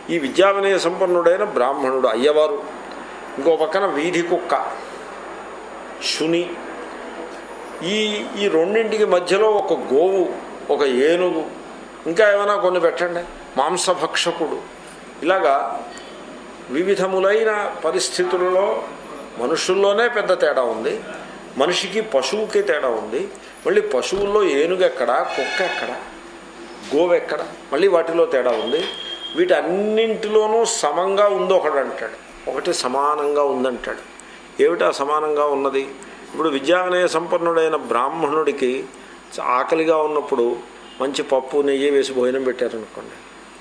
ఈ విద్యా వినయ సంపన్నుడైన బ్రాహ్మణుడు అయ్యవారు, ఇంకో పక్కన వీధి కుక్క శుని, ఈ రెండింటికి మధ్యలో ఒక గోవు, ఒక ఏనుగు, ఇంకా ఏమైనా కొన్ని పెట్టండి, మాంసభక్షకుడు. ఇలాగా వివిధములైన పరిస్థితులలో మనుషుల్లోనే పెద్ద తేడా ఉంది, మనిషికి పశువుకి తేడా ఉంది. మళ్ళీ పశువుల్లో ఏనుగు ఎక్కడ, కుక్క ఎక్కడ, గోవు ఎక్కడ, మళ్ళీ వాటిలో తేడా ఉంది. వీటన్నింటిలోనూ సమంగా ఉంది ఒకడు అంటాడు, ఒకటి సమానంగా ఉందంటాడు. ఏమిటా సమానంగా ఉన్నది? ఇప్పుడు విద్యా వినయ సంపన్నుడైన బ్రాహ్మణుడికి ఆకలిగా ఉన్నప్పుడు మంచి పప్పు నెయ్యి వేసి భోజనం పెట్టారనుకోండి,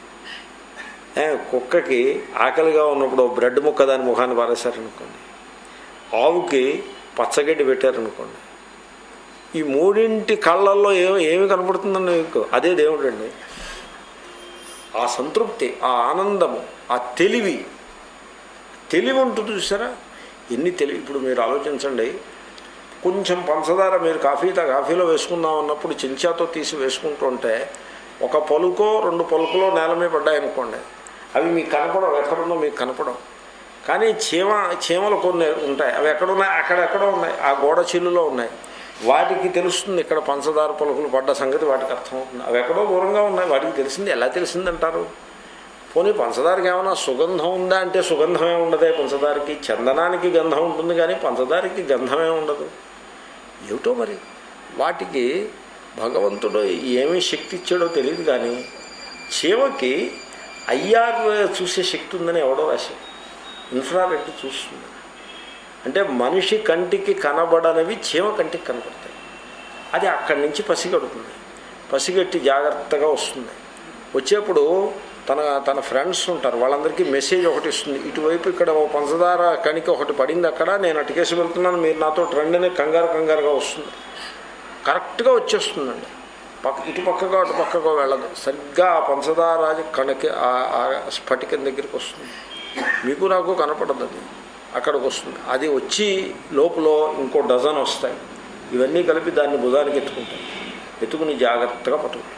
కుక్కకి ఆకలిగా ఉన్నప్పుడు బ్రెడ్ ముక్క దాని ముఖాన్ని పారేశారనుకోండి, ఆవుకి పచ్చగడ్డి పెట్టారనుకోండి, ఈ మూడింటి కళ్ళల్లో ఏమి కనపడుతుందండి మీకు? అదే దేవుడు అండి. ఆ సంతృప్తి, ఆ ఆనందము, ఆ తెలివి ఉంటుంది చూసారా, ఎన్ని తెలివి. ఇప్పుడు మీరు ఆలోచించండి, కొంచెం పంచదార మీరు కాఫీలో వేసుకుందాం అన్నప్పుడు చెంచాతో తీసి వేసుకుంటూ ఉంటే ఒక పలుకో రెండు పలుకులో నేల మీద పడ్డాయనుకోండి, అవి మీకు కనపడవు, ఎక్కడుందో మీకు కనపడవు. కానీ చీమలు కొన్ని ఉంటాయి, అవి ఎక్కడున్నాయి, అక్కడెక్కడో ఉన్నాయి, ఆ గోడ చిల్లులో ఉన్నాయి, వాటికి తెలుస్తుంది ఇక్కడ పంచదార పలుకులు పడ్డ సంగతి వాటికి అర్థమవుతుంది. అవి ఎక్కడో దూరంగా ఉన్నాయి, వాటికి తెలిసింది. ఎలా తెలిసిందంటారు? పోనీ పంచదారకి ఏమైనా సుగంధం ఉందా అంటే సుగంధమే ఉండదే పంచదారకి. చందనానికి గంధం ఉంటుంది కానీ పంచదారకి గంధమే ఉండదు. ఏమిటో మరి వాటికి భగవంతుడు ఏమీ శక్తి ఇచ్చాడో తెలియదు. కానీ చీమకి ఐఆర్ చూసే శక్తి ఉందని ఎవడో రాశాడు, ఇన్ఫ్రారెడ్ చూస్తుంది. అంటే మనిషి కంటికి కనబడనివి చీమ కంటికి కనబడతాయి. అది అక్కడి నుంచి పసిగడుతుంది, పసిగట్టి జాగ్రత్తగా వస్తుంది. వచ్చేప్పుడు తన ఫ్రెండ్స్ ఉంటారు, వాళ్ళందరికీ మెసేజ్ ఒకటి ఇస్తుంది, ఇటువైపు ఇక్కడ ఓ పంచదార కణిక ఒకటి పడింది, అక్కడ నేను అటుకేసి వెళ్తున్నాను, మీరు నాతో రండినే కంగారుగా వస్తుంది. కరెక్ట్గా వచ్చేస్తుందండి, ఇటు పక్కగా అటు పక్కగా వెళ్ళదు, సరిగ్గా ఆ పంచదార కణిక ఆ స్ఫటికం దగ్గరికి వస్తుంది. మీకు నాకు కనపడదు, అది అక్కడికి వస్తుంది. అది వచ్చి లోపల ఇంకో డజన్ వస్తాయి, ఇవన్నీ కలిపి దాన్ని భుజానికి ఎత్తుకుంటాయి, ఎత్తుకుని జాగ్రత్తగా పట్టుకుంటాయి.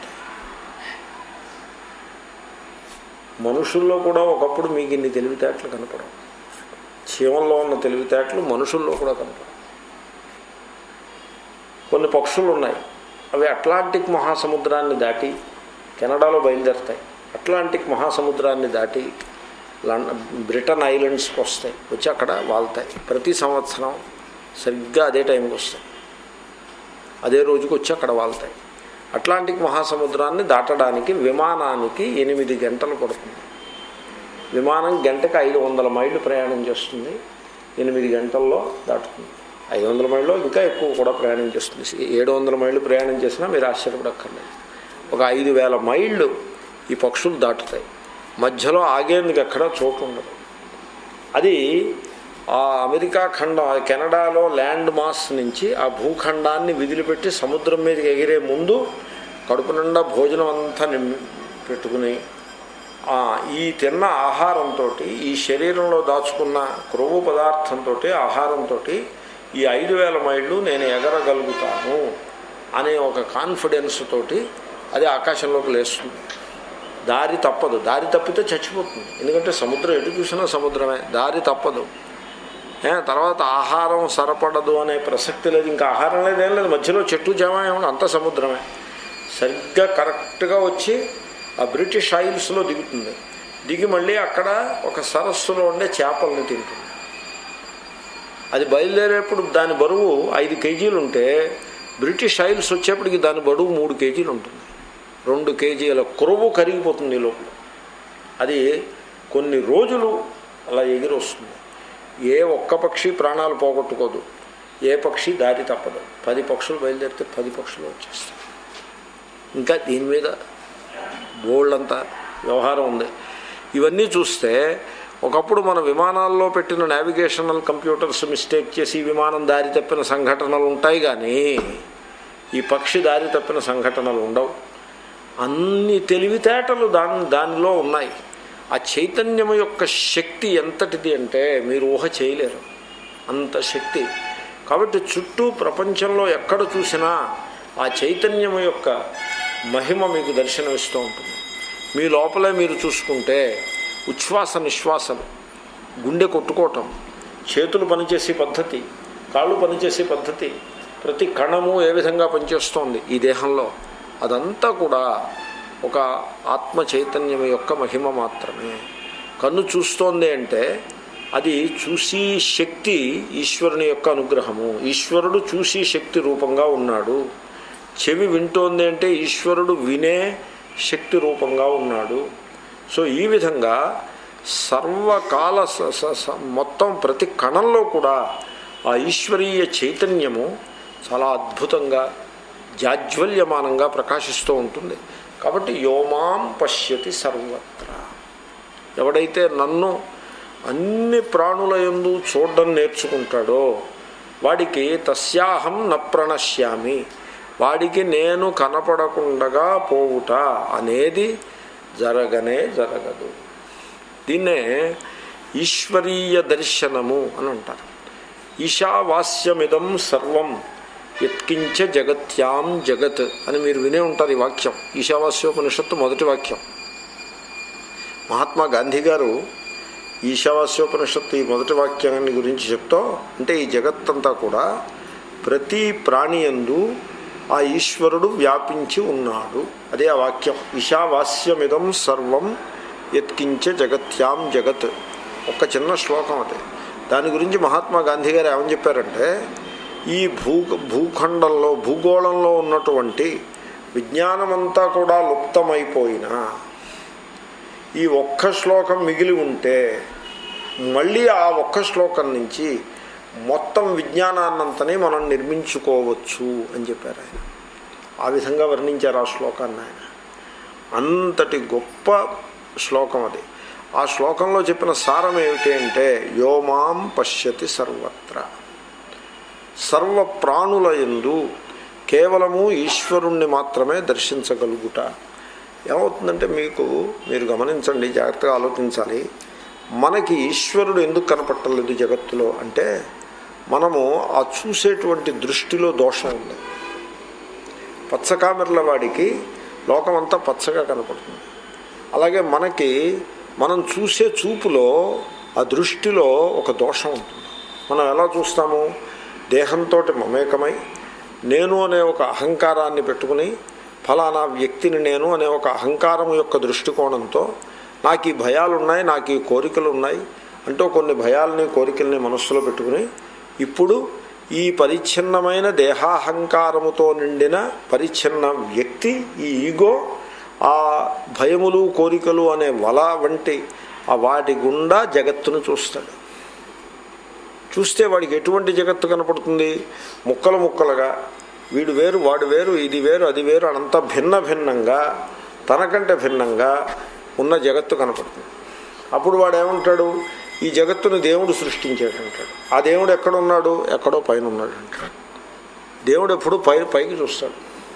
మనుషుల్లో కూడా ఒకప్పుడు మీకు ఇన్ని తెలివితేటలు కనపడవు. చీమల్లో ఉన్న తెలివితేటలు మనుషుల్లో కూడా కనపడవు. కొన్ని పక్షులు ఉన్నాయి, అవి అట్లాంటిక్ మహాసముద్రాన్ని దాటి కెనడాలో బయలుదేరుతాయి, అట్లాంటిక్ మహాసముద్రాన్ని దాటి బ్రిటన్ ఐలాండ్స్కి వస్తాయి, వచ్చి అక్కడ వాళ్తాయి. ప్రతి సంవత్సరం సరిగ్గా అదే టైంకి వస్తాయి, అదే రోజుకి వచ్చి అక్కడ వాళ్తాయి. అట్లాంటిక్ మహాసముద్రాన్ని దాటడానికి విమానానికి 8 గంటలు పడుతుంది. విమానం గంటకు 500 మైళ్ళు ప్రయాణం చేస్తుంది, 8 గంటల్లో దాటుతుంది. 500 మైళ్ళు ఇంకా ఎక్కువ కూడా ప్రయాణం చేస్తుంది. 700 మైళ్ళు ప్రయాణం చేసినా మీరు ఆశ్చర్యపడక్కర్లేదు. ఒక 5000 మైళ్ళు ఈ పక్షులు దాటుతాయి. మధ్యలో ఆగేందుకు ఎక్కడా చోటు ఉండదు. అది ఆ అమెరికా ఖండం, కెనడాలో ల్యాండ్ మాస్ నుంచి ఆ భూఖండాన్ని విదిలిపెట్టి సముద్రం మీదకి ఎగిరే ముందు కడుపు నిండా భోజనం అంతా పెట్టుకుని ఈ తిన్న ఆహారంతో, ఈ శరీరంలో దాచుకున్న క్రొవ్వు పదార్థంతో, ఆహారంతో ఈ 5000 మైళ్ళు నేను ఎగరగలుగుతాను అనే ఒక కాన్ఫిడెన్స్ తోటి అది ఆకాశంలోకి లేస్తుంది. దారి తప్పదు, దారి తప్పితే చచ్చిపోతుంది. ఎందుకంటే సముద్రం ఎటు చూసినా సముద్రమే, దారి తప్పదు. తర్వాత ఆహారం సరిపడదు అనే ప్రసక్తి లేదు, ఇంకా ఆహారం లేదేం లేదు, మధ్యలో చెట్టు చేమ ఏమన్నా అంత సముద్రమే. సరిగ్గా కరెక్ట్గా వచ్చి ఆ బ్రిటిష్ ఐల్స్లో దిగుతుంది. దిగి మళ్ళీ అక్కడ ఒక సరస్సులో ఉండే చేపలను తింటుంది. అది బయలుదేరేప్పుడు దాని బరువు 5 కేజీలు ఉంటే బ్రిటిష్ ఐల్స్ వచ్చేప్పటికి దాని బరువు 3 కేజీలు ఉంటుంది. 2 కేజీల క్రొవ్వు కరిగిపోతుంది లోపల. అది కొన్ని రోజులు అలా ఎగిరి వస్తుంది. ఏ ఒక్క పక్షి ప్రాణాలు పోగొట్టుకోదు, ఏ పక్షి దారి తప్పదు. 10 పక్షులు బయలుదేరితే 10 పక్షులు వచ్చేస్తాయి. ఇంకా దీని మీద బోల్డంతా వ్యవహారం ఉంది. ఇవన్నీ చూస్తే ఒకప్పుడు మన విమానాల్లో పెట్టిన నావిగేషనల్ కంప్యూటర్స్ మిస్టేక్ చేసి విమానం దారి తప్పిన సంఘటనలు ఉంటాయి, కానీ ఈ పక్షి దారి తప్పిన సంఘటనలు ఉండవు. అన్ని తెలివితేటలు దానిలో ఉన్నాయి. ఆ చైతన్యం యొక్క శక్తి ఎంతటిది అంటే మీరు ఊహ చేయలేరు, అంత శక్తి. కాబట్టి చుట్టూ ప్రపంచంలో ఎక్కడ చూసినా ఆ చైతన్యం యొక్క మహిమ మీకు దర్శనమిస్తూ ఉంటుంది. మీ లోపలే మీరు చూసుకుంటే ఉచ్ఛ్వాస నిశ్వాసలు, గుండె కొట్టుకోవటం, చేతులు పనిచేసే పద్ధతి, కాళ్ళు పనిచేసే పద్ధతి, ప్రతి కణము ఏ విధంగా పనిచేస్తోంది ఈ దేహంలో, అదంతా కూడా ఒక ఆత్మ చైతన్యం యొక్క మహిమ మాత్రమే. కన్ను చూస్తోంది అంటే అది చూసీ శక్తి ఈశ్వరుని యొక్క అనుగ్రహము. ఈశ్వరుడు చూసీ శక్తి రూపంగా ఉన్నాడు. చెవి వింటోంది అంటే ఈశ్వరుడు వినే శక్తి రూపంగా ఉన్నాడు. సో ఈ విధంగా సర్వకాల మొత్తం ప్రతి కణంలో కూడా ఆ ఈశ్వరీయ చైతన్యము చాలా అద్భుతంగా జాజ్వల్యమానంగా ప్రకాశిస్తూ ఉంటుంది. కాబట్టి యోమాం పశ్యతి సర్వత్రా, ఎవడైతే నన్ను అన్ని ప్రాణుల యందు చూడడం నేర్చుకుంటాడో వాడికి తస్యాహం న ప్రణశ్యామి, వాడికి నేను కనపడకుండగా పోవుట అనేది జరగనే జరగదు. దీన్నే ఈశ్వరీయ దర్శనము అని అంటారు. ఈశావాస్యమిదం సర్వం యత్కించ జగత్యాం జగత్ అని మీరు వినే ఉంటారు ఈ వాక్యం. ఈశావాస్యోపనిషత్తు మొదటి వాక్యం. మహాత్మా గాంధీ గారు ఈశావాస్యోపనిషత్తు ఈ మొదటి వాక్యాన్ని గురించి చెప్తూ, అంటే ఈ జగత్తంతా కూడా ప్రతి ప్రాణియందు ఆ ఈశ్వరుడు వ్యాపించి ఉన్నాడు. అదే ఆ వాక్యం. ఈశావాస్యమిదం సర్వం యత్కించ జగత్యాం జగత్. ఒక చిన్న శ్లోకం అది. దాని గురించి మహాత్మా గాంధీ గారు ఏమని చెప్పారంటే, ఈ భూఖండంలో భూగోళంలో ఉన్నటువంటి విజ్ఞానమంతా కూడా లుప్తమైపోయినా ఈ ఒక్క శ్లోకం మిగిలి ఉంటే మళ్ళీ ఆ ఒక్క శ్లోకం నుంచి మొత్తం విజ్ఞానాన్నంతని మనం నిర్మించుకోవచ్చు అని చెప్పారు ఆయన. ఆ విధంగా వర్ణించారు ఆ శ్లోకాన్ని ఆయన. అంతటి గొప్ప శ్లోకం అది. ఆ శ్లోకంలో చెప్పిన సారం ఏమిటి అంటే, యోమాం పశ్యతి సర్వత్ర, సర్వ ప్రాణుల యందు కేవలము ఈశ్వరుణ్ణి మాత్రమే దర్శించగలుగుట. ఏమవుతుందంటే మీరు గమనించండి, జాగ్రత్తగా ఆలోచించాలి. మనకి ఈశ్వరుడు ఎందుకు కనపట్టలేదు జగత్తులో అంటే, మనము ఆ చూసేటువంటి దృష్టిలో దోషం ఉంది. పచ్చకామెర్ల వాడికి లోకమంతా పచ్చగా కనపడుతుంది. అలాగే మనం చూసే చూపులో ఆ దృష్టిలో ఒక దోషం ఉంటుంది. మనం ఎలా చూస్తాము? దేహంతో మమేకమై నేను అనే ఒక అహంకారాన్ని పెట్టుకుని ఫలానా వ్యక్తిని నేను అనే ఒక అహంకారం యొక్క దృష్టికోణంతో నాకు ఈ భయాలున్నాయి, నాకు ఈ కోరికలు ఉన్నాయి అంటూ కొన్ని భయాలని కోరికల్ని మనస్సులో పెట్టుకుని ఇప్పుడు ఈ పరిచ్ఛిన్నమైన దేహాహంకారముతో నిండిన పరిచ్ఛిన్న వ్యక్తి, ఈ ఈగో ఆ భయములు కోరికలు అనే వల వంటి ఆ వాటి గుండా జగత్తును చూస్తాడు. చూస్తే వాడికి ఎటువంటి జగత్తు కనపడుతుంది? ముక్కలు ముక్కలుగా, వీడు వేరు వాడు వేరు, ఇది వేరు అది వేరు, అంతా భిన్న భిన్నంగా తనకంటే భిన్నంగా ఉన్న జగత్తు కనపడుతుంది. అప్పుడు వాడు ఏమంటాడు? ఈ జగత్తును దేవుడు సృష్టించాడంటాడు. ఆ దేవుడు ఎక్కడున్నాడు? ఎక్కడో పైన ఉన్నాడు అంటాడు. దేవుడు ఎప్పుడు పైకి చూస్తాడు.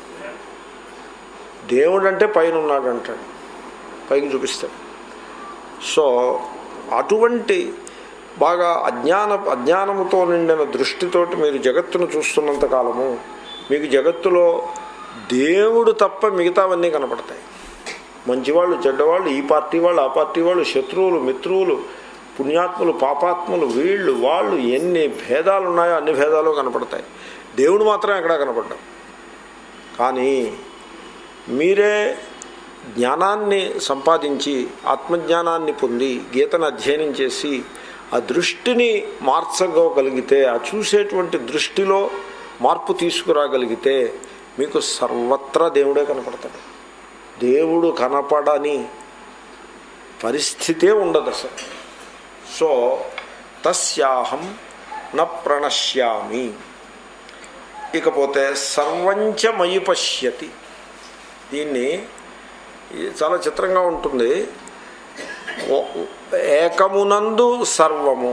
దేవుడు అంటే పైన ఉన్నాడు అంటాడు, పైకి చూపిస్తాడు. సో అటువంటి బాగా అజ్ఞానముతో నిండిన దృష్టితోటి మీరు జగత్తును చూస్తున్నంత కాలము మీకు జగత్తులో దేవుడు తప్ప మిగతావన్నీ కనపడతాయి. మంచివాళ్ళు చెడ్డవాళ్ళు, ఈ పార్టీ వాళ్ళు ఆ పార్టీ వాళ్ళు, శత్రువులు మిత్రువులు, పుణ్యాత్ములు పాపాత్ములు, వీళ్ళు వాళ్ళు, ఎన్ని భేదాలు ఉన్నాయో అన్ని భేదాలు కనపడతాయి. దేవుడు మాత్రం ఎక్కడా కనపడ్డాం. కానీ మీరే జ్ఞానాన్ని సంపాదించి ఆత్మజ్ఞానాన్ని పొంది గీతను అధ్యయనం చేసి ఆ దృష్టిని మార్చగలిగితే, ఆ చూసేటువంటి దృష్టిలో మార్పు తీసుకురాగలిగితే మీకు సర్వత్రా దేవుడే కనపడతాడు. దేవుడు కనపడని పరిస్థితే ఉండదు అసలు. సో తస్యాహం న ప్రణశ్యామి. ఇకపోతే సర్వంచ మయి పశ్యతి. దీన్ని చాలా చిత్రంగా ఉంటుంది. ఏకమునందు సర్వము,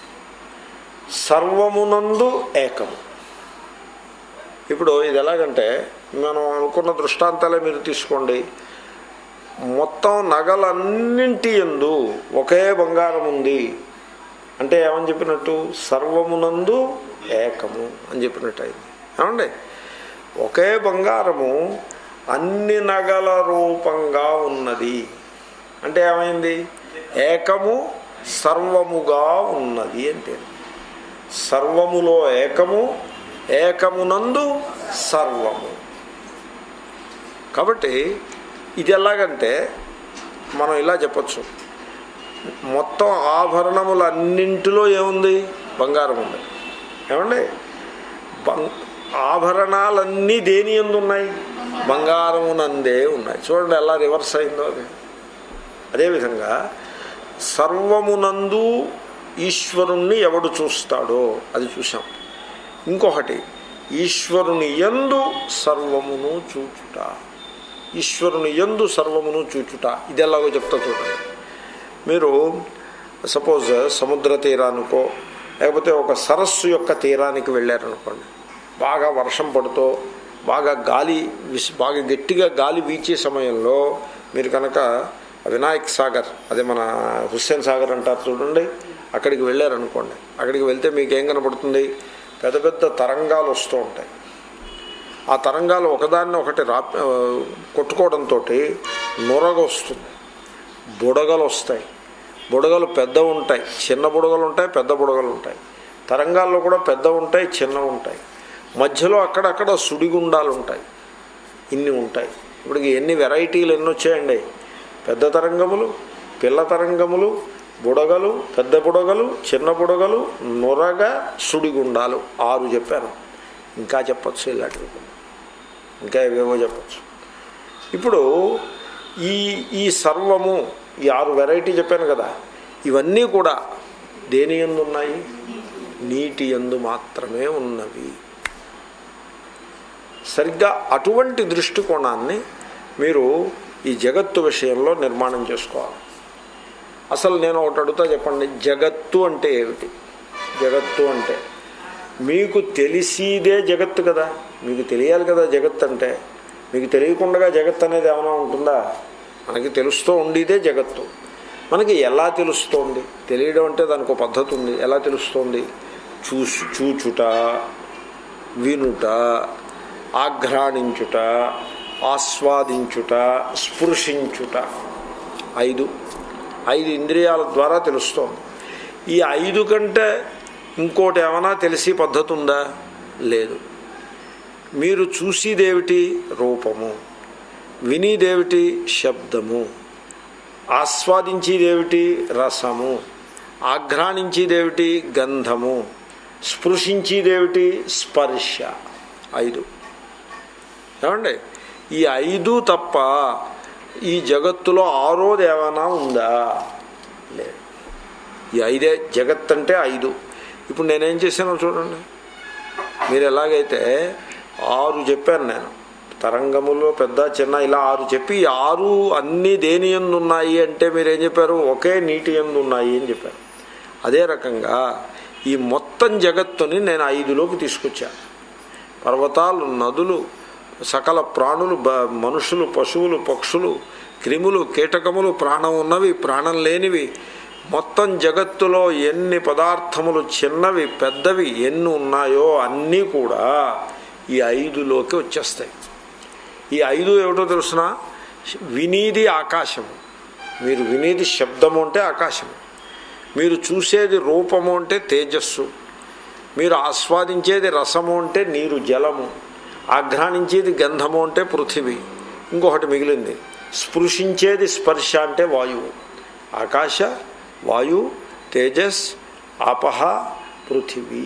సర్వమునందు ఏకము. ఇప్పుడు ఇది ఎలాగంటే, మనం అనుకున్న దృష్టాంతాలే మీరు తీసుకోండి. మొత్తం నగలన్నింటి యందు ఒకే బంగారం ఉంది అంటే ఏమని చెప్పినట్టు? సర్వమునందు ఏకము అని చెప్పినట్టు అయింది. ఏమండి? ఒకే బంగారము అన్ని నగల రూపంగా ఉన్నది అంటే ఏమైంది? ఏకము సర్వముగా ఉన్నది అంటే. సర్వములో ఏకము, ఏకమునందు సర్వము. కాబట్టి ఇది ఎలాగంటే మనం ఇలా చెప్పచ్చు, మొత్తం ఆభరణములన్నింటిలో ఏముంది? బంగారం ఉంది. ఏమండి, ఆభరణాలన్నీ దేని యందు ఉన్నాయి? బంగారమునందే ఉన్నాయి. చూడండి ఎలా రివర్స్ అయిందో అది. అదేవిధంగా సర్వమునందు ఈశ్వరుణ్ణి ఎవడు చూస్తాడో అది చూసాం. ఇంకొకటి, ఈశ్వరుని యందు సర్వమును చూచుట. ఈశ్వరుని యందు సర్వమును చూచుట ఇది ఎలాగో చెప్తా చూడండి. మీరు సపోజ్ సముద్ర తీరానికో లేకపోతే ఒక సరస్సు యొక్క తీరానికి వెళ్ళారనుకోండి, బాగా వర్షం పడుతూ బాగా బాగా గట్టిగా గాలి వీచే సమయంలో మీరు కనుక వినాయక్ సాగర్, అదే మన హుస్సేన్ సాగర్ అంటారు చూడండి, అక్కడికి వెళ్ళారనుకోండి, అక్కడికి వెళ్తే మీకు ఏం కనపడుతుంది? పెద్ద పెద్ద తరంగాలు వస్తూ ఉంటాయి. ఆ తరంగాలు ఒకదాన్ని ఒకటి కొట్టుకోవడంతో నొరగ వస్తుంది, బుడగలు వస్తాయి. బుడగలు పెద్ద ఉంటాయి, చిన్న బుడగలు ఉంటాయి, పెద్ద బుడగలు ఉంటాయి. తరంగాల్లో కూడా పెద్ద ఉంటాయి, చిన్న ఉంటాయి. మధ్యలో అక్కడక్కడ సుడిగుండాలు ఉంటాయి. ఇన్ని ఉంటాయి. ఇప్పటికి ఎన్ని వెరైటీలు ఎన్ని వచ్చాయండి. పెద్ద తరంగములు, పిల్ల తరంగములు, బుడగలు, పెద్ద బుడగలు, చిన్న బుడగలు, నొరగ, సుడిగుండాలు 6 చెప్పాను. ఇంకా చెప్పచ్చు, ఇలాంటివి ఇంకా ఏవేవో చెప్పచ్చు. ఇప్పుడు ఈ సర్వము, ఈ 6 వెరైటీ చెప్పాను కదా, ఇవన్నీ కూడా దేని యందు ఉన్నాయి? నీటి యందు మాత్రమే ఉన్నవి. సరిగ్గా అటువంటి దృష్టికోణాన్ని మీరు ఈ జగత్తు విషయంలో నిర్మాణం చేసుకోవాలి. అసలు నేను ఒకటి అడుగుతా, చెప్పండి, జగత్తు అంటే ఏమిటి? జగత్తు అంటే మీకు తెలిసిదే జగత్తు కదా, మీకు తెలియాలి కదా జగత్తు అంటే. మీకు తెలియకుండా జగత్తు అనేది ఏమైనా ఉంటుందా? మనకి తెలుస్తూ ఉండేదే జగత్తు. మనకి ఎలా తెలుస్తోంది? తెలియడం అంటే దానికి ఒక పద్ధతి ఉంది. ఎలా తెలుస్తోంది? చూచుట, వినుట, ఆఘ్రాణించుట, ఆస్వాదించుట, స్పృశించుట. 5 ఇంద్రియాల ద్వారా తెలుస్తోంది. ఈ 5 కంటే ఇంకోటి ఏమైనా తెలిసి పద్ధతి ఉందా? లేదు. మీరు చూసేదేమిటి? రూపము. వినేదేమిటి? శబ్దము. ఆస్వాదించేదేమిటి? రసము. ఆఘ్రాణించేదేమిటి? గంధము. స్పృశించేదేమిటి? స్పర్శ. 5. ఏమండి, ఈ 5 తప్ప ఈ జగత్తులో 6వది ఏమైనా ఉందా? లేదు. ఈ 5 జగత్ అంటే 5. ఇప్పుడు నేనేం చేశానో చూడండి. మీరు ఎలాగైతే 6 చెప్పాను నేను, తరంగములో పెద్ద చిన్న ఇలా 6 చెప్పి 6 అన్నీ దేని యందు ఉన్నాయి అంటే మీరేం చెప్పారు? ఒకే నీటి యందు ఉన్నాయి అని చెప్పారు. అదే రకంగా ఈ మొత్తం జగత్తుని నేను 5లోకి తీసుకొచ్చాను. పర్వతాలు, నదులు, సకల ప్రాణులు, మనుషులు, పశువులు, పక్షులు, క్రిములు, కీటకములు, ప్రాణం ఉన్నవి, ప్రాణం లేనివి, మొత్తం జగత్తులో ఎన్ని పదార్థములు చిన్నవి పెద్దవి ఎన్ని ఉన్నాయో అన్నీ కూడా ఈ 5లోకి వచ్చేస్తాయి. ఈ 5 ఏమిటో తెలుసిన? వినేది ఆకాశము. మీరు వినేది శబ్దము అంటే ఆకాశము. మీరు చూసేది రూపము అంటే తేజస్సు. మీరు ఆస్వాదించేది రసము అంటే నీరు, జలము. ఆఘ్రాణించేది గంధము అంటే పృథివీ. ఇంకొకటి మిగిలింది, స్పృశించేది స్పర్శ అంటే వాయువు. ఆకాశ, వాయు, తేజస్, ఆపహ, పృథివీ.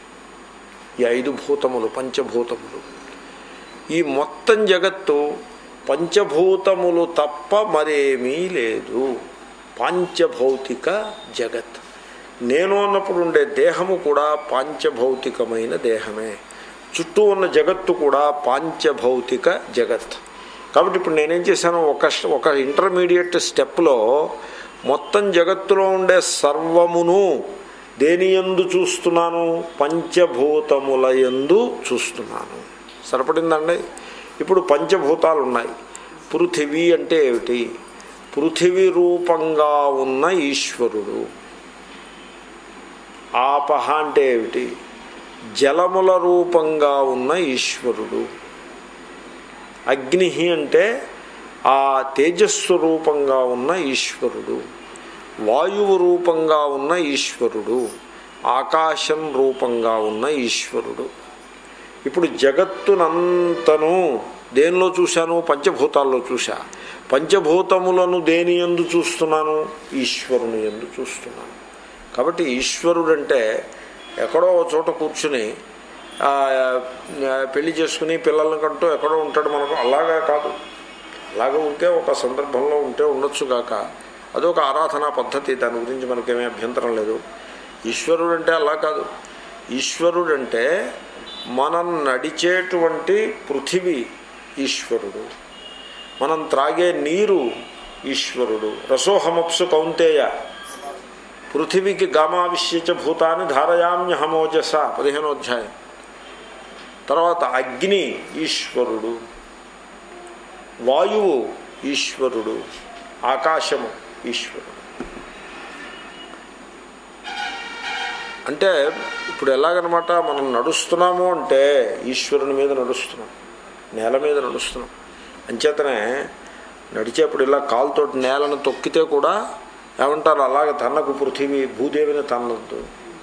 ఈ 5 భూతములు, పంచభూతములు. ఈ మొత్తం జగత్తు పంచభూతములు తప్ప మరేమీ లేదు. పాంచభౌతిక జగత్. నేను అన్నప్పుడు ఉండే దేహము కూడా పాంచభౌతికమైన దేహమే. చుట్టూ ఉన్న జగత్తు కూడా పాంచభౌతిక జగత్. కాబట్టి ఇప్పుడు నేనేం చేశాను, ఒక ఇంటర్మీడియట్ స్టెప్లో మొత్తం జగత్తులో ఉండే సర్వమును దేని యందు చూస్తున్నాను? పంచభూతముల యందు చూస్తున్నాను. సరిపడిందండి. ఇప్పుడు పంచభూతాలు ఉన్నాయి. పృథివీ అంటే ఏమిటి? పృథివీ రూపంగా ఉన్న ఈశ్వరుడు. ఆపహ అంటే ఏమిటి? జలముల రూపంగా ఉన్న ఈశ్వరుడు. అగ్ని అంటే ఆ తేజస్సు రూపంగా ఉన్న ఈశ్వరుడు. వాయువు రూపంగా ఉన్న ఈశ్వరుడు, ఆకాశం రూపంగా ఉన్న ఈశ్వరుడు. ఇప్పుడు జగత్తునంతను దేనిలో చూశాను? పంచభూతాల్లో చూశా. పంచభూతములను దేని యందు చూస్తున్నాను? ఈశ్వరుని యందు చూస్తున్నాను. కాబట్టి ఈశ్వరుడంటే ఎక్కడో చోట కూర్చుని పెళ్లి చేసుకుని పిల్లలను కంటూ ఎక్కడో ఉంటాడు మనకు, అలాగా కాదు. అలాగే ఉంటే ఒక సందర్భంలో ఉంటే ఉండొచ్చుగాక, అదొక ఆరాధనా పద్ధతి, దాని గురించి మనకేమీ అభ్యంతరం లేదు. ఈశ్వరుడంటే అలా కాదు. ఈశ్వరుడంటే మనం నడిచేటువంటి పృథివీ ఈశ్వరుడు, మనం త్రాగే నీరు ఈశ్వరుడు. రసోహమప్సు కౌంతేయ పృథివీకి గామావిశ్యచ భూతాన్ని ధారయామ్యహమోజస 15వ అధ్యాయం. తర్వాత అగ్ని ఈశ్వరుడు, వాయువు ఈశ్వరుడు, ఆకాశము ఈశ్వరుడు. అంటే ఇప్పుడు ఎలాగనమాట, మనం నడుస్తున్నాము అంటే ఈశ్వరుని మీద నడుస్తున్నాం, నేల మీద నడుస్తున్నాం. అంచేతనే నడిచేప్పుడు ఇలా కాలుతోటి నేలను తొక్కితే కూడా ఏమంటారు, అలాగే తన్నకు పృథివీ భూదేవిని తన్నద్దు.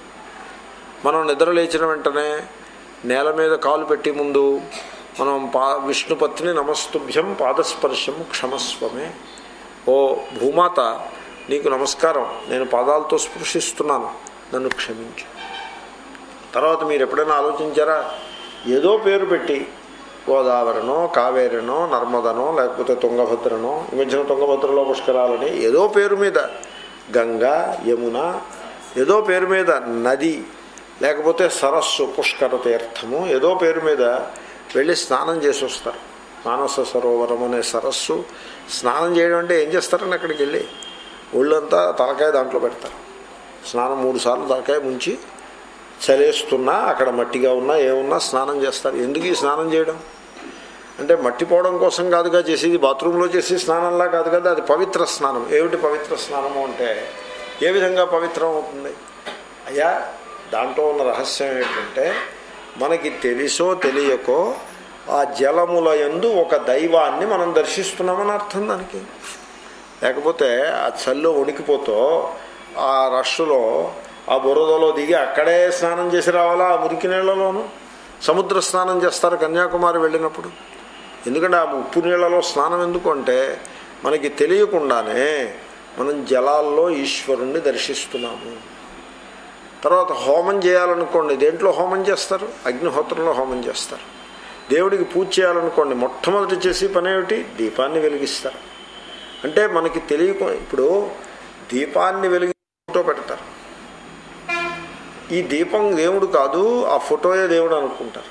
మనం నిద్ర లేచిన వెంటనే నేల మీద కాలు పెట్టి ముందు మనం విష్ణుపత్ని నమస్తుభ్యం పాదస్పర్శం క్షమస్వమే, ఓ భూమాత నీకు నమస్కారం, నేను పాదాలతో స్పృశిస్తున్నాను, నన్ను క్షమించు. తర్వాత మీరు ఎప్పుడైనా ఆలోచించారా, ఏదో పేరు పెట్టి గోదావరినో కావేరినో నర్మదనో లేకపోతే తుంగభద్రనో, ఈ మధ్యన తుంగభద్రలో పుష్కరాలని, ఏదో పేరు మీద గంగా యమున, ఏదో పేరు మీద నది లేకపోతే సరస్సు పుష్కర తీర్థము, ఏదో పేరు మీద వెళ్ళి స్నానం చేసి వస్తారు. మానస సరోవరం అనే సరస్సు స్నానం చేయడం అంటే ఏం చేస్తారని అక్కడికి వెళ్ళి ఒళ్ళంతా తలకాయ దాంట్లో పెడతారు. స్నానం 3 సార్లు తలకాయ ముంచి చలేస్తున్నా అక్కడ మట్టిగా ఉన్నా ఏమున్నా స్నానం చేస్తారు. ఎందుకు ఈ స్నానం చేయడం అంటే మట్టిపోవడం కోసం కాదుగా చేసేది, బాత్రూంలో చేసి స్నానంలా కాదు కదా, అది పవిత్ర స్నానం. ఏమిటి పవిత్ర స్నానము అంటే ఏ విధంగా పవిత్రం అవుతుంది అయ్యా? దాంట్లో ఉన్న రహస్యం ఏంటంటే మనకి తెలుసో తెలియకో ఆ జలముల యందు ఒక దైవాన్ని మనం దర్శిస్తున్నామని అర్థం దానికి. లేకపోతే ఆ చల్లో వణికిపోతూ ఆ రష్లో ఆ బురదలో దిగి అక్కడే స్నానం చేసి రావాలా? ఆ మురికి నీళ్లలోనూ సముద్ర స్నానం చేస్తారు కన్యాకుమారి వెళ్ళినప్పుడు. ఎందుకంటే ఆ ఉప్పు నీళ్లలో స్నానం ఎందుకు అంటే మనకి తెలియకుండానే మనం జలాల్లో ఈశ్వరుణ్ణి దర్శిస్తున్నాము. తర్వాత హోమం చేయాలనుకోండి, దేంట్లో హోమం చేస్తారు? అగ్నిహోత్రంలో హోమం చేస్తారు. దేవుడికి పూజ చేయాలనుకోండి, మొట్టమొదటి చేసి పని ఏమిటి? దీపాన్ని వెలిగిస్తారు. అంటే మనకి తెలియకు, ఇప్పుడు దీపాన్ని వెలిగి ఫోటో పెడతారు. ఈ దీపం దేవుడు కాదు, ఆ ఫోటోయే దేవుడు అనుకుంటారు.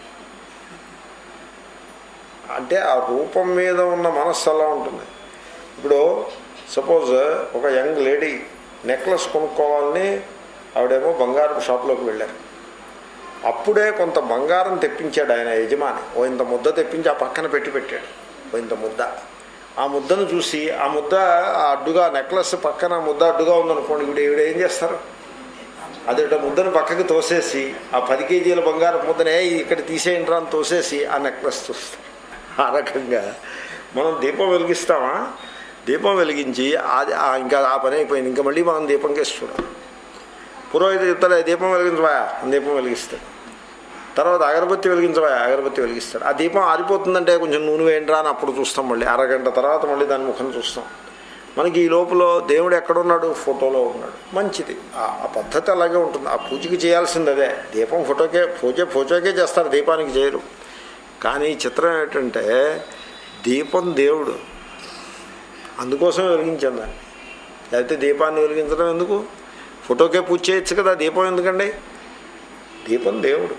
అంటే ఆ రూపం మీద ఉన్న మనస్సు అలా ఉంటుంది. ఇప్పుడు సపోజ్ ఒక యంగ్ లేడీ నెక్లెస్ కొనుక్కోవాలని ఆవిడేమో బంగారం షాప్లోకి వెళ్ళారు. అప్పుడే కొంత బంగారం తెప్పించాడు ఆయన యజమాని. ఓ ఇంత ముద్ద తెప్పించి ఆ పక్కన పెట్టాడు. ఓ ఇంత ముద్ద. ఆ ముద్దను చూసి ఆ ముద్ద అడ్డుగా, నెక్లెస్ పక్కన ముద్ద అడ్డుగా ఉందనుకోండి, ఈవిడ ఏం చేస్తారు? అది ముద్దను పక్కకి తోసేసి ఆ 10 కేజీల బంగారం ముద్దనే ఇక్కడ తీసేయండి రా అని తోసేసి ఆ నెక్లెస్ చూస్తారు. ఆ రకంగా మనం దీపం వెలిగిస్తామా? దీపం వెలిగించి అది ఇంకా ఆ పని అయిపోయింది, ఇంకా మళ్ళీ మనం దీపం కేసి చూడాలి. పురోహిత చెప్తాడు దీపం వెలిగించవా, దీపం వెలిగిస్తాడు. తర్వాత అగరబత్తి వెలిగించవా, అగరబత్తి వెలిగిస్తాడు. ఆ దీపం ఆరిపోతుందంటే కొంచెం నూనె వేయండి రా అని అప్పుడు చూస్తాం. మళ్ళీ అరగంట తర్వాత మళ్ళీ దాని ముఖం చూస్తాం. మనకి ఈ లోపల దేవుడు ఎక్కడున్నాడు? ఫోటోలో ఉన్నాడు. మంచిది, ఆ పద్ధతి అలాగే ఉంటుంది. ఆ పూజకి చేయాల్సింది అదే. దీపం ఫోటోకే చేస్తారు, దీపానికి చేయరు. కానీ చిత్రం ఏంటంటే దీపం దేవుడు, అందుకోసం వెలిగించాం దాన్ని. లేకపోతే దీపాన్ని వెలిగించడం ఎందుకు? ఫోటోకే పూజ చేయొచ్చు కదా, దీపం ఎందుకండి? దీపం దేవుడు.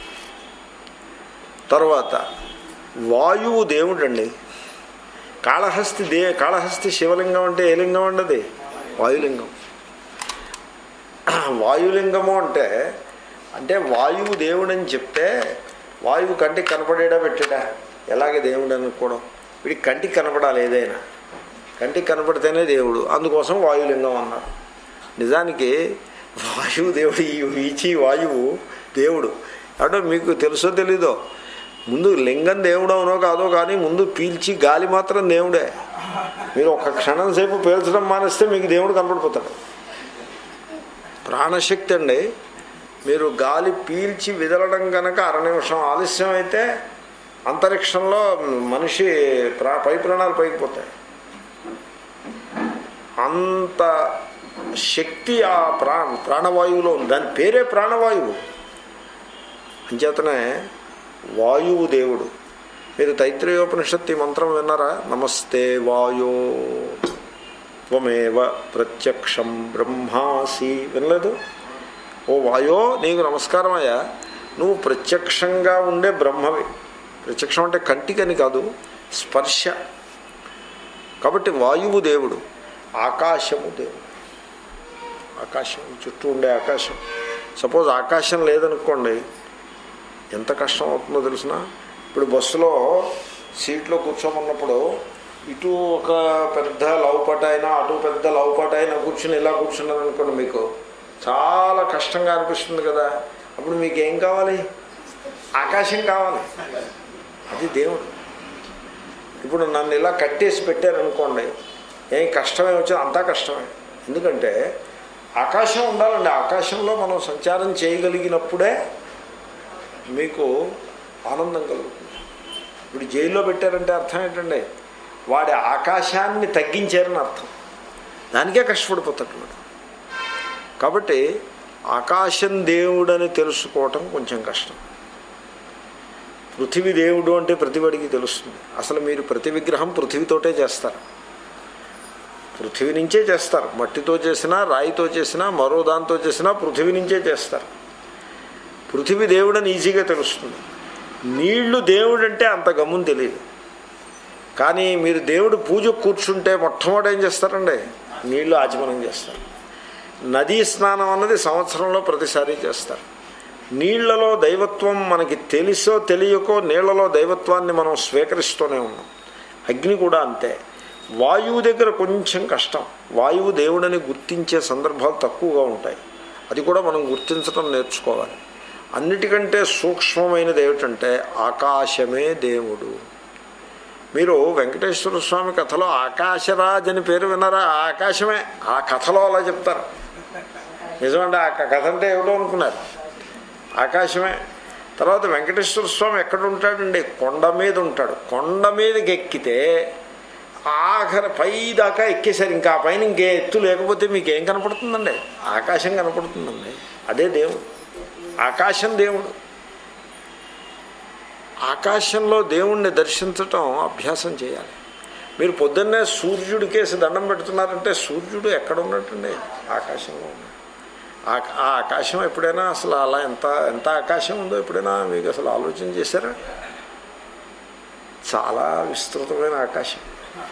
తర్వాత వాయువు దేవుడు అండి. కాళహస్తి శివలింగం అంటే ఏ లింగం అండి? అది వాయులింగం. వాయులింగము అంటే వాయువు దేవుడు అని చెప్తే వాయువు కంటికి కనపడేడా పెట్టాడా? ఎలాగే దేవుడు అనుకోవడం? వీడికి కంటికి కనపడాలి, ఏదైనా కంటికి కనపడితేనే దేవుడు. అందుకోసం వాయులింగం అన్నారు. నిజానికి వాయువు దేవుడు, ఈ వాయువు దేవుడు. అంటే మీకు తెలుసో తెలీదో, ముందు లింగం దేవుడు అవునో కాదో కానీ ముందు పీల్చి గాలి మాత్రం దేవుడే. మీరు ఒక క్షణం సేపు పీల్చడం మానేస్తే మీకు దేవుడు కనపడిపోతాడు. ప్రాణశక్తి అండి. మీరు గాలి పీల్చి విదలడం కనుక 1 నిమిషం ఆలస్యం అయితే అంతరిక్షంలో మనిషి పై ప్రాణాలు పైకి పోతాయి. అంత శక్తి ఆ ప్రాణవాయువులో ఉంది. దాని పేరే ప్రాణవాయువు. అంచేతనే వాయువు దేవుడు. మీరు తైత్రేయోపనిషత్తు ఈ మంత్రం విన్నారా? నమస్తే వాయో త్వమేవ ప్రత్యక్షం బ్రహ్మాసి. వినలేదు? ఓ వాయో, నీకు నమస్కారం అయ్యా, నువ్వు ప్రత్యక్షంగా ఉండే బ్రహ్మవి. ప్రత్యక్షం అంటే కంటికని కాదు, స్పర్శ. కాబట్టి వాయువు దేవుడు. ఆకాశము దేవుడు. ఆకాశం, చుట్టూ ఉండే ఆకాశం. సపోజ్ ఆకాశం లేదనుకోండి, ఎంత కష్టం అవుతుందో తెలుసిన. ఇప్పుడు బస్సులో సీట్లో కూర్చోమన్నప్పుడు ఇటు ఒక పెద్ద లవ్పట అయినా అటు పెద్ద లవ్పట అయినా కూర్చుని ఇలా కూర్చున్నారు అనుకోండి, మీకు చాలా కష్టంగా అనిపిస్తుంది కదా. అప్పుడు మీకు ఏం కావాలి? ఆకాశం కావాలి. అది దేవుడు. ఇప్పుడు నన్ను ఇలా కట్టేసి పెట్టారనుకోండి, ఏం కష్టమే వచ్చింది, అంతా కష్టమే. ఎందుకంటే ఆకాశం ఉండాలండి. ఆకాశంలో మనం సంచారం చేయగలిగినప్పుడే మీకు ఆనందం కలుగుతుంది. ఇప్పుడు జైల్లో పెట్టారంటే అర్థం ఏంటండి? వాడి ఆకాశాన్ని తగ్గించారని అర్థం. దానికే కష్టపడిపోతాడు. కాబట్టి ఆకాశం దేవుడని తెలుసుకోవటం కొంచెం కష్టం. పృథివీ దేవుడు అంటే ప్రతివాడికి తెలుస్తుంది. అసలు మీరు ప్రతి విగ్రహం పృథివీతోటే చేస్తారు. పృథివీ నుంచే చేస్తారు. మట్టితో చేసినా, రాయితో చేసినా, మరో దాంతో చేసినా పృథివీ నుంచే చేస్తారు. పృథివీ దేవుడని ఈజీగా తెలుస్తుంది. నీళ్లు దేవుడు అంటే అంత గమ్మున తెలియదు. కానీ మీరు దేవుడు పూజ కూర్చుంటే మొట్టమొదటి ఏం చేస్తారండి? నీళ్లు ఆచమనం చేస్తారు. నదీ స్నానం అన్నది సంవత్సరంలో ప్రతిసారి చేస్తారు. నీళ్లలో దైవత్వం మనకి తెలుసో తెలియకో నీళ్లలో దైవత్వాన్ని మనం స్వీకరిస్తూనే ఉన్నాం. అగ్ని కూడా అంతే. వాయువు దగ్గర కొంచెం కష్టం. వాయువు దేవుడని గుర్తించే సందర్భాలు తక్కువగా ఉంటాయి. అది కూడా మనం గుర్తించడం నేర్చుకోవాలి. అన్నిటికంటే సూక్ష్మమైనది ఏమిటంటే ఆకాశమే దేవుడు. మీరు వెంకటేశ్వర స్వామి కథలో ఆకాశరాజ్ అని పేరు విన్నారా? ఆకాశమే. ఆ కథలో అలా చెప్తారు. నిజమంటే ఆ కథ అంటే ఏమిటో అనుకున్నారు. ఆకాశమే. తర్వాత వెంకటేశ్వర స్వామి ఎక్కడ ఉంటాడండి? కొండ మీద ఉంటాడు. కొండ మీదకి ఎక్కితే ఆఖరి పై దాకా ఎక్కేశారు. ఇంకా ఆ పైన ఇంకే ఎత్తు లేకపోతే మీకేం కనపడుతుందండి? ఆకాశం కనపడుతుందండి. అదే దేవుడు. ఆకాశం దేవుడు. ఆకాశంలో దేవుణ్ణి దర్శించటం అభ్యాసం చేయాలి. మీరు పొద్దున్నే సూర్యుడికేసి దండం పెడుతున్నారంటే సూర్యుడు ఎక్కడ ఉన్నట్టండి? ఆకాశంలో ఉన్నాడు. ఆ ఆకాశం ఎప్పుడైనా అసలు అలా ఎంత ఆకాశం ఉందో ఎప్పుడైనా మీకు అసలు ఆలోచన చేశారా? చాలా విస్తృతమైన ఆకాశం.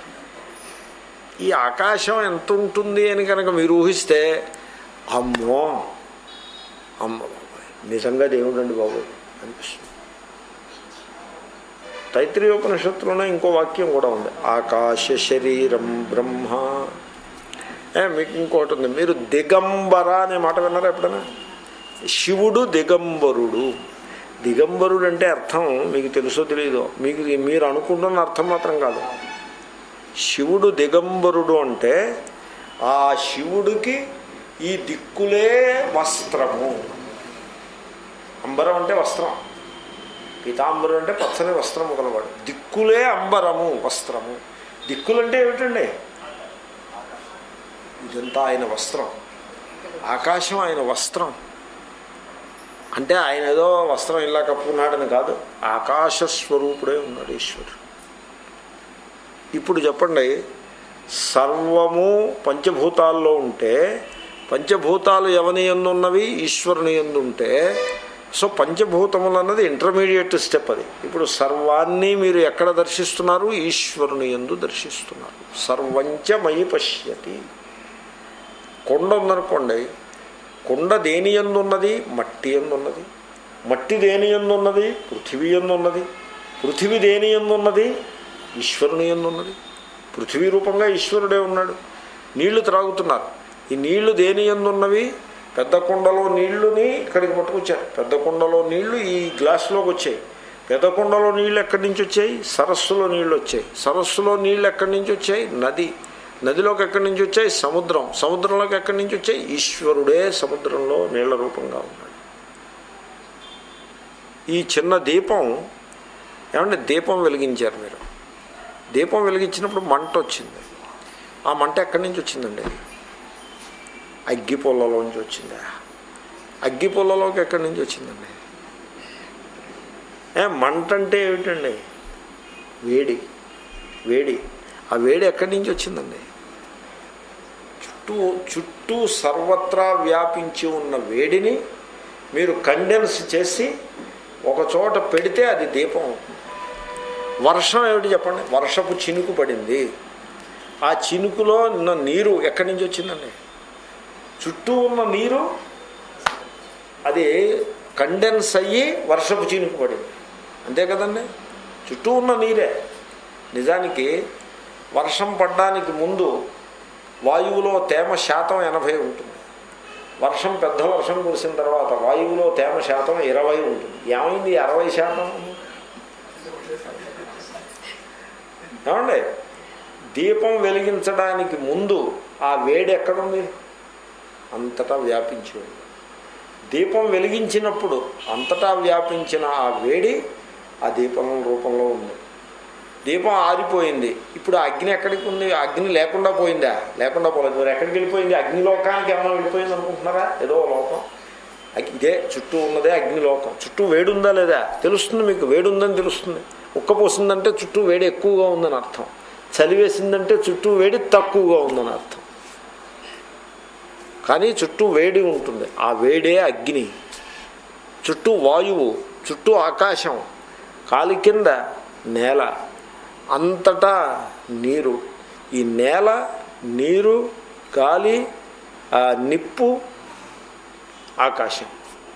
ఈ ఆకాశం ఎంత ఉంటుంది అని కనుక మీరు ఊహిస్తే అమ్మో అమ్మ బాబాయ్ నిజంగా దేవుడు అండి బాబాయ్ అనిపిస్తుంది. తైత్రీయోపనిషత్తులోనే ఇంకో వాక్యం కూడా ఉంది, ఆకాశ శరీరం బ్రహ్మ. మీకు ఇంకోటి ఉంది, మీరు దిగంబర అనే మాట విన్నారా ఎప్పుడైనా? శివుడు దిగంబరుడు. దిగంబరుడు అంటే అర్థం మీకు తెలుసో తెలియదో, మీరు అనుకుంటున్న అర్థం మాత్రం కాదు. శివుడు దిగంబరుడు అంటే ఆ శివుడికి ఈ దిక్కులే వస్త్రము. అంబరం అంటే వస్త్రం, పీతాంబరం అంటే పచ్చని వస్త్రము కలవాడు. దిక్కులే అంబరము వస్త్రము. దిక్కులంటే ఏమిటండి? ఇదంతా ఆయన వస్త్రం. ఆకాశం ఆయన వస్త్రం. అంటే ఆయన ఏదో వస్త్రం ఇలా కప్పుకున్నాడని కాదు, ఆకాశ స్వరూపుడే ఉన్నాడు ఈశ్వరుడు. ఇప్పుడు చెప్పండి, సర్వము పంచభూతాల్లో ఉంటే పంచభూతాలు ఎవని యందు ఉన్నవి? ఈశ్వరుని యందు ఉంటే, సో పంచభూతములు అన్నది ఇంటర్మీడియట్ స్టెప్. అది ఇప్పుడు సర్వాన్ని మీరు ఎక్కడ దర్శిస్తున్నారు? ఈశ్వరుని యందు దర్శిస్తున్నారు. సర్వంచ మయి పశ్యతి. కొండ ఉందనుకోండి, కొండ దేని యందు ఉన్నది? మట్టి యందు ఉన్నది. మట్టి దేని యందు ఉన్నది? పృథివీ యందు ఉన్నది. పృథివీ దేని యందు ఉన్నది? ఈశ్వరుని యందు ఉన్నది. పృథివీ రూపంగా ఈశ్వరుడే ఉన్నాడు. నీళ్లు త్రాగుతున్నారు. ఈ నీళ్లు దేని యందు ఉన్నవి? పెద్ద కుండలో నీళ్లుని ఇక్కడికి పట్టుకొచ్చారు. పెద్ద కుండలో నీళ్లు ఈ గ్లాసులోకి వచ్చాయి. పెదకొండలో నీళ్ళు ఎక్కడి నుంచి వచ్చాయి? సరస్సులో నీళ్ళు వచ్చాయి. సరస్సులో నీళ్ళు ఎక్కడి నుంచి వచ్చాయి? నది. నదిలోకి ఎక్కడి నుంచి వచ్చాయి? సముద్రం. సముద్రంలోకి ఎక్కడి నుంచి వచ్చాయి? ఈశ్వరుడే సముద్రంలో నీళ్ల రూపంగా ఉన్నాడు. ఈ చిన్న దీపం, ఏమంటే దీపం వెలిగించారు మీరు. దీపం వెలిగించినప్పుడు మంట వచ్చింది. ఆ మంట ఎక్కడి నుంచి వచ్చిందండి? అగ్గి పొల్లలోంచి వచ్చిందా? అగ్గి పొల్లలోకి ఎక్కడి నుంచి వచ్చిందండి? మంట అంటే ఏమిటండి? వేడి. వేడి. ఆ వేడి ఎక్కడి నుంచి వచ్చిందండి? చుట్టూ సర్వత్రా వ్యాపించి ఉన్న వేడిని మీరు కండెన్స్ చేసి ఒక చోట పెడితే అది దీపం అవుతుంది. వర్షం ఏమిటి చెప్పండి? వర్షపు చినుకు పడింది. ఆ చినుకులో ఉన్న నీరు ఎక్కడి నుంచి వచ్చిందండి? చుట్టూ ఉన్న నీరు అది కండెన్స్ అయ్యి వర్షపు చినుకు పడింది. అంతే కదండి? చుట్టూ ఉన్న నీరే. నిజానికి వర్షం పడడానికి ముందు వాయువులో తేమ శాతం 80 ఉంటుంది. వర్షం పెద్ద వర్షం కురిసిన తర్వాత వాయువులో తేమ శాతం 20 ఉంటుంది. ఏమైంది 60%? ఏమండి? దీపం వెలిగించడానికి ముందు ఆ వేడి ఎక్కడుంది? అంతటా వ్యాపించి ఉంది. దీపం వెలిగించినప్పుడు అంతటా వ్యాపించిన ఆ వేడి ఆ దీపం రూపంలో ఉంది. దీపం ఆరిపోయింది. ఇప్పుడు అగ్ని ఎక్కడికి ఉంది? అగ్ని లేకుండా పోయిందా? లేకుండా పోలేదు. మరి ఎక్కడికి వెళ్ళిపోయింది? అగ్నిలోకానికి ఏమైనా వెళ్ళిపోయింది అనుకుంటున్నారా? ఏదో లోకం. ఇదే చుట్టూ ఉన్నదే అగ్నిలోకం. చుట్టూ వేడి ఉందా లేదా తెలుస్తుంది మీకు. వేడి ఉందని తెలుస్తుంది. ఉక్కపోసిందంటే చుట్టూ వేడి ఎక్కువగా ఉందని అర్థం. చలివేసిందంటే చుట్టూ వేడి తక్కువగా ఉందని అర్థం. కానీ చుట్టూ వేడి ఉంటుంది. ఆ వేడే అగ్ని. చుట్టూ వాయువు, చుట్టూ ఆకాశం, కాలి కింద నేల, అంతటా నీరు. ఈ నేల, నీరు, గాలి, నిప్పు, ఆకాశం,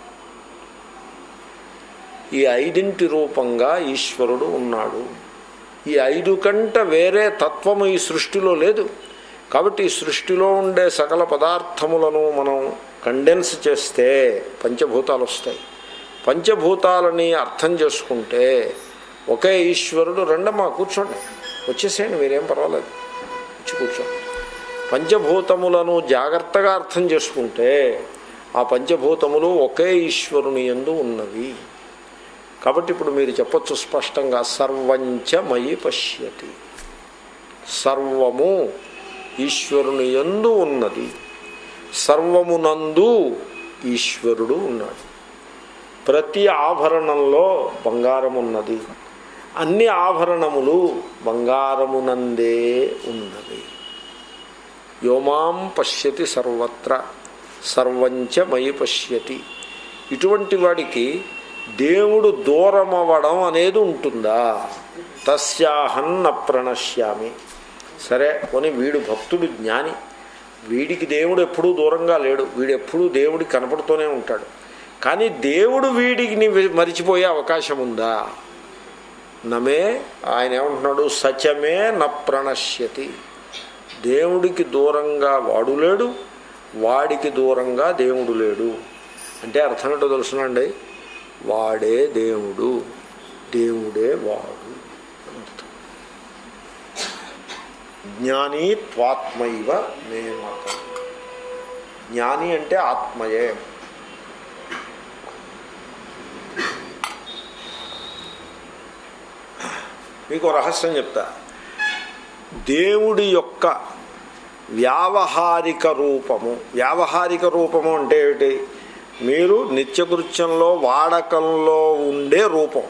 ఈ 5 రూపంగా ఈశ్వరుడు ఉన్నాడు. ఈ 5 కంట వేరే తత్వము ఈ సృష్టిలో లేదు. కాబట్టి ఈ సృష్టిలో ఉండే సకల పదార్థములను మనం కండెన్స్ చేస్తే పంచభూతాలు వస్తాయి. పంచభూతాలని అర్థం చేసుకుంటే ఒకే ఈశ్వరుడు. రెండమ్మా కూర్చోండి, వచ్చేసేయండి, మీరేం పర్వాలేదు, వచ్చి కూర్చోండి. పంచభూతములను జాగ్రత్తగా అర్థం చేసుకుంటే ఆ పంచభూతములు ఒకే ఈశ్వరుని యందు ఉన్నవి. కాబట్టి ఇప్పుడు మీరు చెప్పొచ్చు స్పష్టంగా, సర్వంచ మయి పశ్యతి. సర్వము ఈశ్వరుని యందు ఉన్నది. సర్వమునందు ఈశ్వరుడు ఉన్నాడు. ప్రతి ఆభరణంలో బంగారం ఉన్నది. అన్ని ఆభరణములు బంగారమునందే ఉన్నవి. యోమాం పశ్యతి సర్వత్ర సర్వంచ మయి పశ్యతి. ఇటువంటి వాడికి దేవుడు దూరమవ్వడం అనేది ఉంటుందా? తస్యాహన్న ప్రణశ్యామి. సరే పోనీ వీడు భక్తుడు, జ్ఞాని, వీడికి దేవుడు ఎప్పుడూ దూరంగా లేడు, వీడు ఎప్పుడూ దేవుడికి కనపడుతూనే ఉంటాడు. కానీ దేవుడు వీడిని మరిచిపోయే అవకాశం ఉందా? నమే. ఆయన ఏమంటున్నాడు? సచమే న ప్రణశ్యతి. దేవుడికి దూరంగా వాడు లేడు, వాడికి దూరంగా దేవుడు లేడు. అంటే అర్థం ఏంటో తెలుసునండి? వాడే దేవుడు, దేవుడే వాడు. జ్ఞాని త్వాత్మైవ మే మతం. జ్ఞాని అంటే ఆత్మయే. మీకు రహస్యం చెప్తా. దేవుడి యొక్క వ్యావహారిక రూపము, వ్యావహారిక రూపము అంటే ఏమిటి? మీరు నిత్యకృత్యంలో వాడకంలో ఉండే రూపం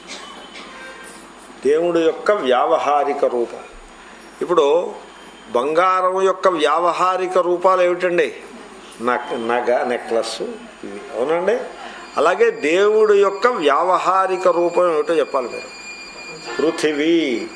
దేవుడి యొక్క వ్యావహారిక రూపం. ఇప్పుడు బంగారం యొక్క వ్యావహారిక రూపాలు ఏమిటండి? నగ, నెక్లెస్, ఇవి. అవునండి. అలాగే దేవుడి యొక్క వ్యావహారిక రూపం ఏమిటో చెప్పాలి మీరు. పృథివీ,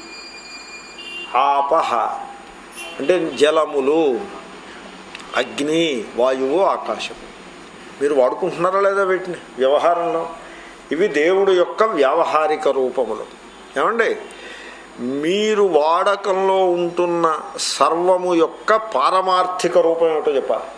ఆపహ అంటే జలములు, అగ్ని, వాయువు, ఆకాశము. మీరు వాడుకుంటున్నారా లేదా వీటిని వ్యవహారంలో? ఇవి దేవుడి యొక్క వ్యావహారిక రూపములు. ఏమండి? మీరు వాడకంలో ఉంటున్న సర్వము యొక్క పారమార్థిక రూపం ఏమిటో చెప్పాలి.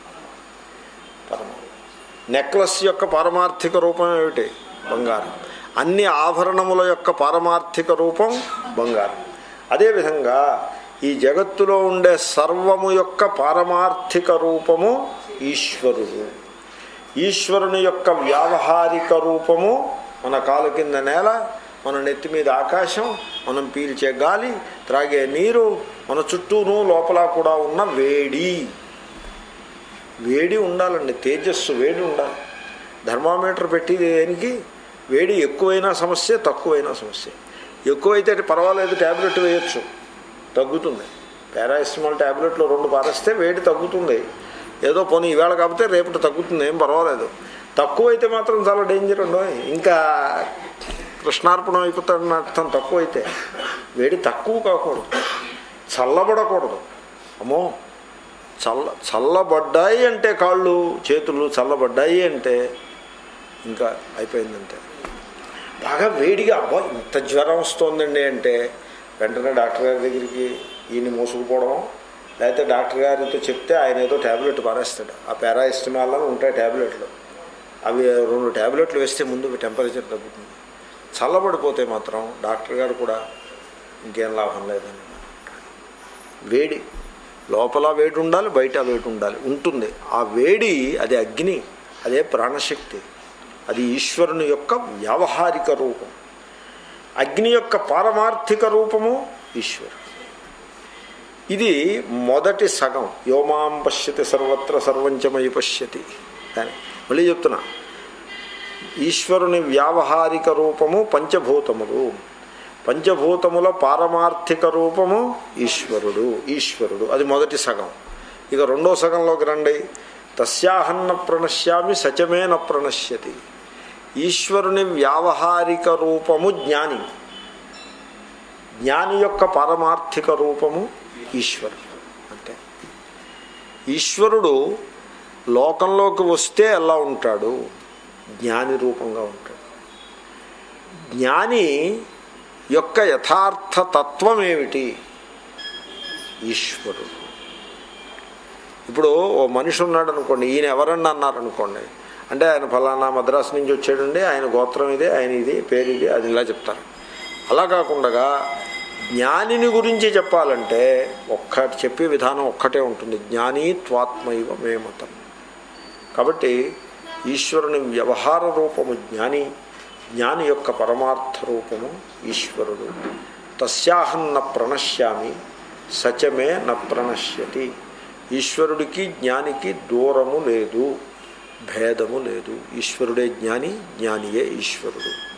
నెక్లెస్ యొక్క పారమార్థిక రూపం ఏమిటి? బంగారం. అన్ని ఆభరణముల యొక్క పారమార్థిక రూపం బంగారం. అదేవిధంగా ఈ జగత్తులో ఉండే సర్వము యొక్క పారమార్థిక రూపము ఈశ్వరుడు. ఈశ్వరుని యొక్క వ్యావహారిక రూపము మన కాలు కింద నేల, మన నెత్తి మీద ఆకాశం, మనం పీల్చే గాలి, త్రాగే నీరు, మన చుట్టూను లోపల కూడా ఉన్న వేడి. వేడి ఉండాలండి, తేజస్సు వేడి ఉండాలి. థర్మామీటర్ పెట్టి దేనికి? వేడి ఎక్కువైనా సమస్య, తక్కువైనా సమస్య. ఎక్కువైతే పర్వాలేదు, ట్యాబ్లెట్ వేయచ్చు, తగ్గుతుంది. పారాసిటమాల్ ట్యాబ్లెట్లు 2 పారేస్తే వేడి తగ్గుతుంది. ఏదో పోనీ ఈవేళ కాకపోతే రేపటి తగ్గుతుంది, ఏం పర్వాలేదు. తక్కువైతే మాత్రం చాలా డేంజర్ ఉండో, ఇంకా కృష్ణార్పణం అయిపోతాడని అర్థం. తక్కువైతే వేడి తక్కువ కాకూడదు, చల్లబడకూడదు. అమ్మో, చల్లబడ్డాయి అంటే కాళ్ళు చేతులు చల్లబడ్డాయి అంటే ఇంకా అయిపోయిందంటే. బాగా వేడిగా అబ్బా ఇంత జ్వరం వస్తుందండి అంటే వెంటనే డాక్టర్ గారి దగ్గరికి ఈయన మోసుకుపోవడం, లేకపోతే డాక్టర్ గారితో చెప్తే ఆయన ఏదో ట్యాబ్లెట్ పారేస్తాడు. ఆ పారాసిటమాల్ ఉంటాయి ట్యాబ్లెట్లు, అవి 2 ట్యాబ్లెట్లు వేస్తే ముందు టెంపరేచర్ తగ్గుతుంది. చల్లబడిపోతే మాత్రం డాక్టర్ గారు కూడా ఇంకేం లాభం లేదని. వేడి లోపల వేడి ఉండాలి, బయట వేడి ఉండాలి, ఉంటుంది. ఆ వేడి అది అగ్ని, అదే ప్రాణశక్తి, అది ఈశ్వరుని యొక్క వ్యావహారిక రూపం. అగ్ని యొక్క పారమార్థిక రూపము ఈశ్వరుడు. ఇది మొదటి సగం. యోమాం పశ్యతి సర్వత్ర సర్వంచమయి పశ్యతి. కానీ మళ్ళీ చెప్తున్నా, ఈశ్వరుని వ్యావహారిక రూపము పంచభూతములు, పంచభూతముల పారమార్థిక రూపము ఈశ్వరుడు. అది మొదటి సగం. ఇక రెండో సగంలోకి రండి. తస్యాహన్న ప్రణశ్యామి సచమే న ప్రణశ్యతి. ఈశ్వరుని వ్యావహారిక రూపము జ్ఞాని, జ్ఞాని యొక్క పారమార్థిక రూపము ఈశ్వరుడు. అంటే ఈశ్వరుడు లోకంలోకి వస్తే ఎలా ఉంటాడు? జ్ఞాని రూపంగా ఉంటాడు. జ్ఞాని యొక్క యథార్థ తత్వం ఏమిటి? ఈశ్వరుడు. ఇప్పుడు ఓ మనిషి ఉన్నాడు అనుకోండి, ఈయన ఎవరన్నా అన్నారనుకోండి, అంటే ఆయన ఫలానా మద్రాసు నుంచి వచ్చాడండి, ఆయన గోత్రం ఇదే, ఆయన ఇది, పేరు ఇది, అది ఇలా చెప్తారు. అలా కాకుండా జ్ఞానిని గురించి చెప్పాలంటే ఒక్కటి చెప్పే విధానం ఒక్కటే ఉంటుంది. జ్ఞానీ త్వాత్మైవ మే మతం. కాబట్టి ఈశ్వరుని వ్యవహార రూపము జ్ఞాని, జ్ఞాని యొక్క పరమార్థ రూపము ఈశ్వరుడు. తస్యాహం న ప్రణశ్యామి సచమే న ప్రణశ్యతి. ఈశ్వరుడికి జ్ఞానికి దూరము లేదు, భేదము లేదు. ఈశ్వరుడే జ్ఞాని, జ్ఞానియే ఈశ్వరుడు.